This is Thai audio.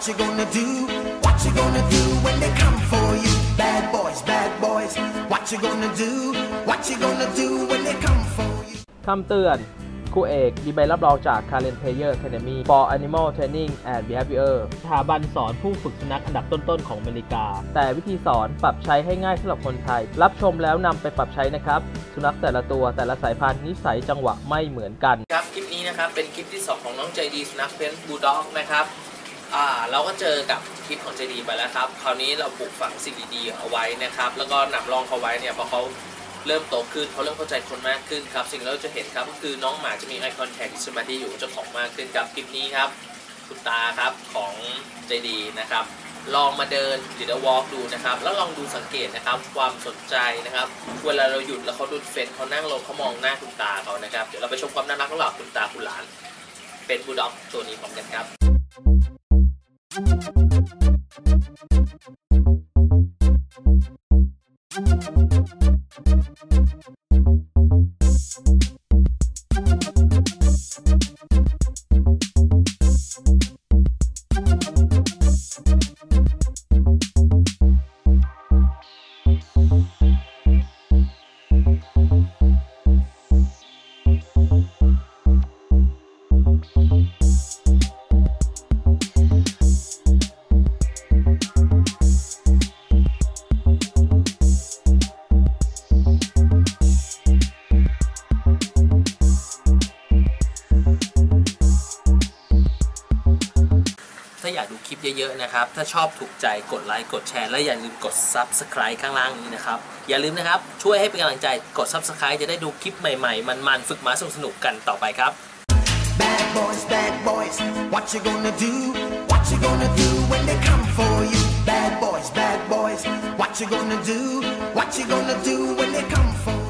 What you gonna do? What you gonna do when they come for you? Bad boys, what you gonna do? What you gonna do when they come for you? คำเตือนครูเอกมีใบรับรองจาก Karen Player Academy for Animal Training and Behavior สถาบันสอนผู้ฝึกสุนัขอันดับต้นๆของอเมริกาแต่วิธีสอนปรับใช้ให้ง่ายสำหรับคนไทยรับชมแล้วนำไปปรับใช้นะครับสุนัขแต่ละตัวแต่ละสายพันธุ์นิสัยจังหวะไม่เหมือนกันครับคลิปนี้นะครับเป็นคลิปที่2ของน้องใจดีสุนัขเพนบูลด็อกนะครับเราก็เจอกับคลิปของใจดีไปแล้วครับคราวนี้เราปลูกฝังสิ่งดีๆเอาไว้นะครับแล้วก็นำร่องเขาไว้เนี่ยพอเขาเริ่มโตขึ้นเขาเริ่มเข้าใจคนมากขึ้นครับสิ่งที่เราจะเห็นครับก็คือน้องหมาจะมี eye contact สมาธิอยู่เจ้าของมากขึ้นกับคลิปนี้ครับคุณตาครับของใจดีนะครับลองมาเดินหรือวอล์กดูนะครับแล้วลองดูสังเกตนะครับความสนใจนะครับเวลาเราหยุดแล้วเขาดูเฟนเขานั่งลงเขามองหน้าคุณตาเขานะครับเดี๋ยวเราไปชมความน่ารักระหว่างคุณตาคุณหลานเป็นบูลด็อกตัวนี้พร้อมกันครับถ้าอยากดูคลิปเยอะๆนะครับถ้าชอบถูกใจกดไลค์กดแชร์และอย่าลืมกด Subscribe ข้างล่างนี้นะครับอย่าลืมนะครับช่วยให้เป็นกำลังใจกด Subscribe จะได้ดูคลิปใหม่ๆมันๆฝึกม้าสนุกๆกันต่อไปครับ Bad boys what you gonna do What you gonna do when they come for you Bad boys what you gonna do What you gonna do when they come for you